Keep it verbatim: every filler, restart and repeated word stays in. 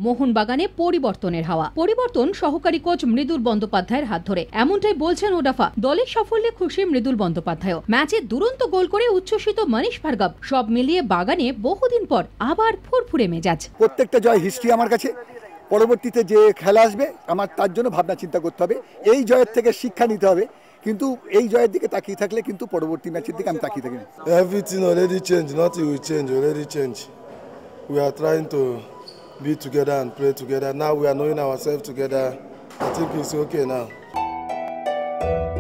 মোহন বাগানে পরিবর্তনের হাওয়া। পরিবর্তন সহকারী কোচ মৃদুল বন্দ্যোপাধ্যায়ের হাত ধরে, এমনটাই বলছেন ওডাফা। দলের সাফল্যে খুশি মৃদুল বন্দ্যোপাধ্যায়। ম্যাচে দুরন্ত গোল করে উচ্ছ্বসিত মনীষ ভার্গব। সব মিলিয়ে বাগানে বহুদিন পর আবার ফুরফুরে মেজাজ। প্রত্যেকটা জয় হিস্ট্রি আমার কাছে। পরবর্তীতে যে খেলা আসবে আমার তার জন্য ভাবনা চিন্তা করতে হবে, এই জয়ের থেকে শিক্ষা নিতে হবে। কিন্তু এই জয়ের দিকে তাকিয়ে থাকলে কিন্তু পরবর্তী ম্যাচের দিকে আমি তাকিয়ে থাকি। Everything already changed, nothing will change, already change. We are trying to be together and play together. Now we are knowing ourselves together. I think it's okay now.